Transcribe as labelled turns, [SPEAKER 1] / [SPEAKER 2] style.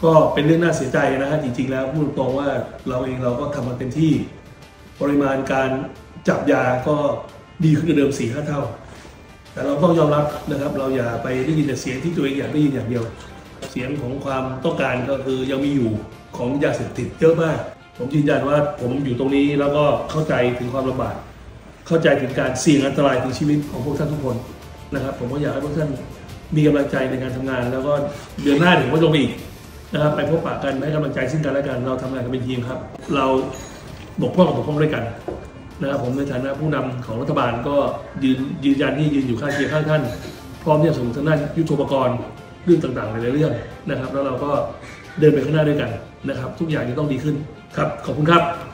[SPEAKER 1] ก็เป็นเรื่องน่าเสียใจนะฮะจริงๆแล้วพูดตรงว่าเราก็ทำมันเต็มที่ปริมาณการจับยาก็ดีขึ้นกว่าเดิม 4-5 เท่าแต่เราต้องยอมรับนะครับเราอย่าไปได้ยินแต่เสียงที่ตัวเองอยากได้ยินอย่างเดียวเสียงของความต้องการก็คือยังมีอยู่ของยาเสพติดเยอะมากผมยืนยันว่าผมอยู่ตรงนี้แล้วก็เข้าใจถึงความลำบากเข้าใจถึงการเสี่ยงอันตรายถึงชีวิตของพวกท่านทุกคนนะครับผมก็อยากให้พวกท่านมีกำลังใจในการทำงานแล้วก็เดือนหน้าถึงว่าลงอีกนะครับไปพบปะกันให้กำลังใจซึ่งกันและกันเราทำงานกันเป็นทีมครับเราบกพร่องกับปกพร่องด้วยกันนะครับผมในฐานะผู้นำของรัฐบาลก็ยืนยันที่ยืนอยู่ข้างเคียงข้างท่านพร้อมที่จะส่งทางด้านยุทโธปกรณ์เรื่องต่างๆในเรื่องนะครับแล้วเราก็เดินไปข้างหน้าด้วยกันนะครับทุกอย่างจะต้องดีขึ้นครับขอบคุณครับ